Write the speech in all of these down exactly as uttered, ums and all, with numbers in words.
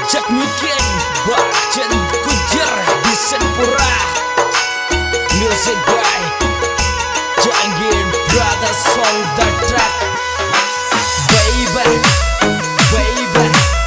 Jack Mungkin Bajan Kujar di Senpura. Music by Jangir Brothers on the track. Baby, baby.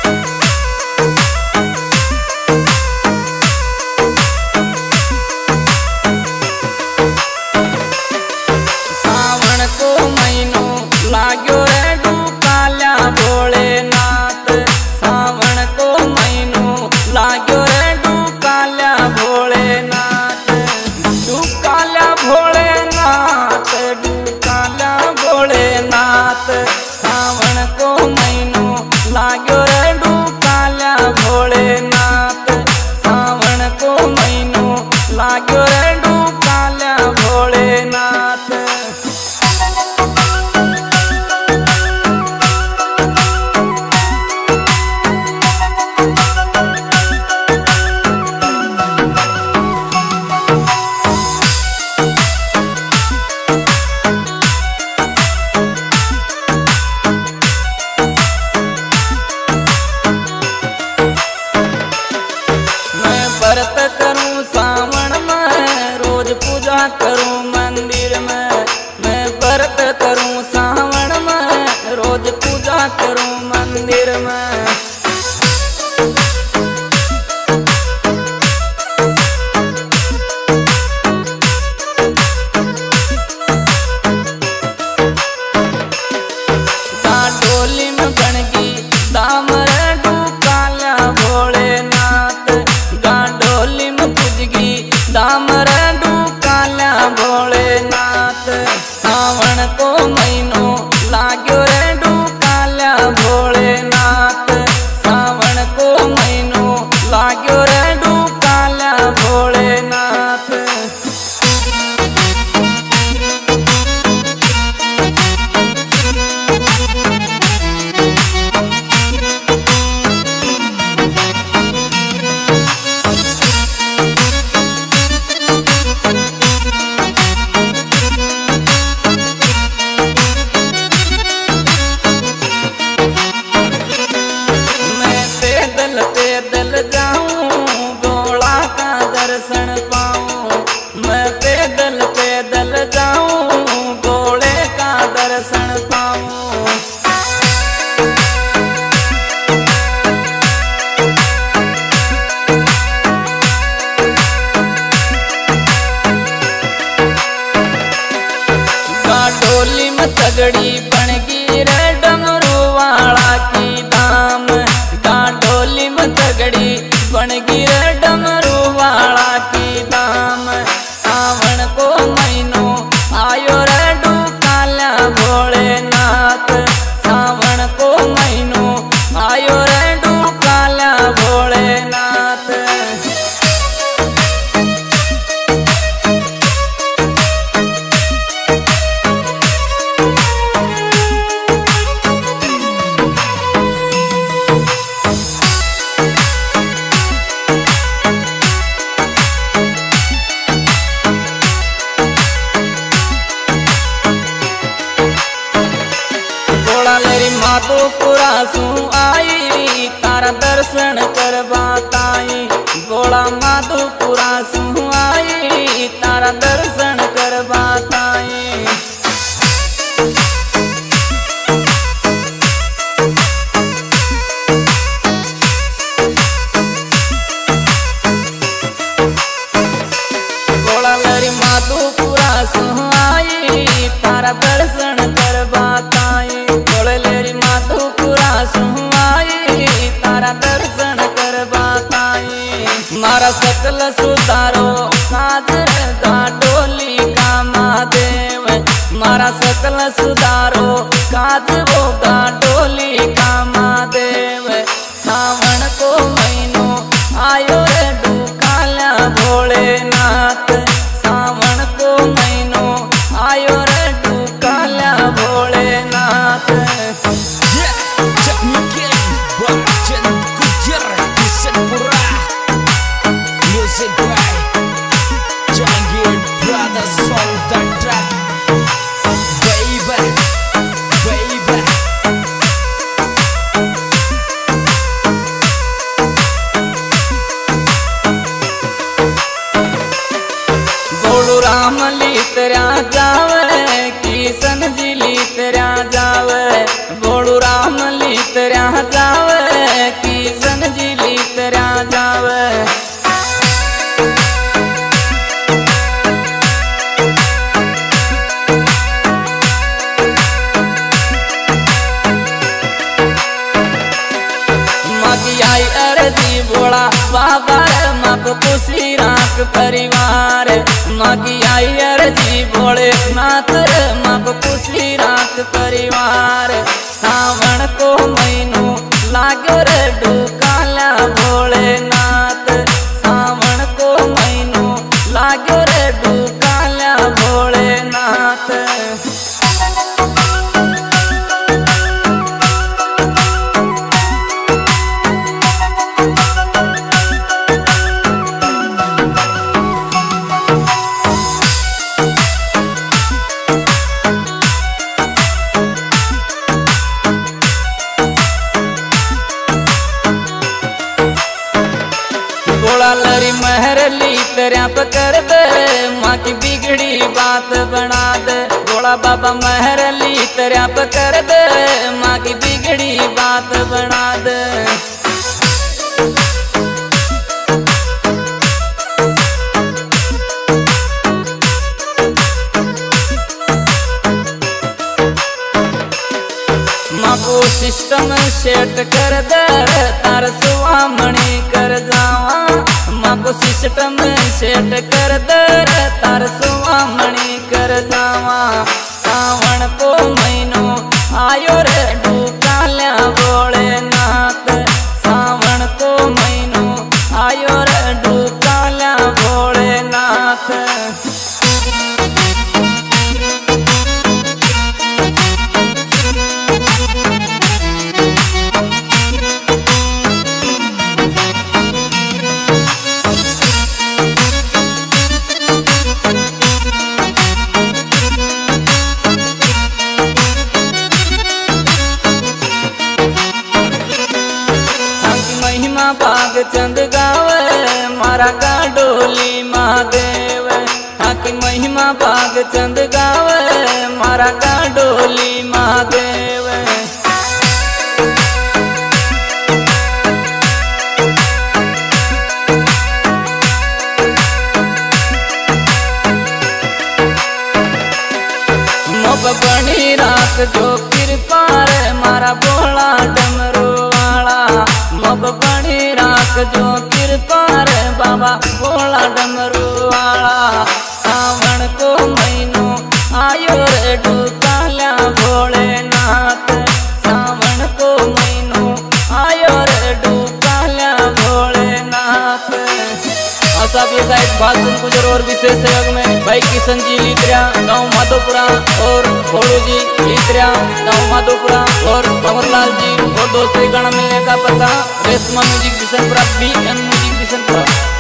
सावन को महीनो लाग्यो रे डूकाल्या भोलेनाथ। सावन को महीनो लाग्यो रे डूकाल्या भोलेनाथ। डूकाल्या भोलेनाथ, डूकाल्या भोलेनाथ। सावन को महीनो लाग्यो रे डूकाल्या भोलेनाथ। सावन को महीनो लाग्यो रे डूकाल्या भोलेनाथ। व्रत करूं सावन में, रोज पूजा करूं मंदिर में। मैं व्रत करूं सावन में, रोज पूजा करूं मंदिर में। डोली में बनगी दाम रे डूकाल्या भोलेनाथ। डोली में पुजगी दाम रे डूकाल्या भोलेनाथ। सावन को महीनो लाग्यो रे डूकाल्या भोलेनाथ। सावन को महीनो लाग्यो रे डूकाल्या भोलेनाथ। पैदल पैदल जाऊं भोला का दर्शन पाऊं। मैं पैदल पैदल जाऊं भोले का दर्शन पाऊं। डोली में तगड़ी बनगी रे डमरू वाला की दाम। डोली में तगड़ी बनगी रे डमरू वाला की दाम। सावन को महीनो आयो रे डूकाल्या भोलेनाथ। सावन को महीनो आयो रे डूकाल्या भोलेनाथ। भोला लेरी माधोपुरा सू आई, तारा दर्शन करवा ताई। भोला माधोपुरा सू आई, तारा दर्शन करवा ताई। भोला लेरी माधोपुरा सू आई, तारा दर्शन करवा ताई। भोले लेरी माधोपुरा सू आई, तारा दर्शन करवा ताई। मारा सकल सुधारो काज रे डोली का महादेव। मारा सकल सुधारो काज वो डोली का महादेव। सावन को महीनो आयो रे डूकाल्या भोलेनाथ। सावन को महीनो आयो रे डूकाल्या Bholenath. Jack Mungkin Bajan Kujar di Senpura. Music by Jangir Brothers on the track. Baby, baby. तेरा जावे, किशन जी ली तेरा जावे, बोलू राम ली तेरा जावे, किशन जी ली तेरा जावे। आई अर्जी बोला बाबा मग खुशी राख परिवार, मगी आई अर्जी बोले नाथ मग खुशी राख परिवार। सावन को महीनो लागो रे डुकाला भोलेनाथ, सावन को महीनो लागो रे डुकाला भोलेनाथ। लरी महर ली तेरा पकड़ दे, माँ की बिगड़ी बात बना दे। भोला बाबा महर ली तेरा पकड़ दे, माँ की बिगड़ी बात बना दे। माँ को सिस्टम सेट कर दे, तार सुवामणी कर जावा। माँ को सिस्टम सेट कर दे, तार सुवामणी कर जावा। सावन को महीनो आयो रे डुकाल्या भोलेनाथ, सावन को महीनो आयो रे डुकाल्या भोलेनाथ। बाग चंद गावे मारा गाडोली महादेव, आकी महिमा बाग चंद गावे मारा गाडोली महादेव। मोब बनी रात जो कृपा रे मारा भोला डमरू वाला, मोब बनी राख जो कृपा रे बाबा भोला डमरू वाला। सावन को महीनो आयो रे डुकाल्या भोलेनाथ, सावन को महीनो आयो रे डुकाल्या भोलेनाथ। आशा भी गायक भागुन गुजर और विशेष सहयोग में भाई किशन जी लीत्रिया गाँव माधोपुरा और भोलू जी लीत्रिया गाँव माधोपुरा और भंवरलाल जी और दोस्तों गण मिलने का पता Reshma music Bishanpura, B M music Bishanpura.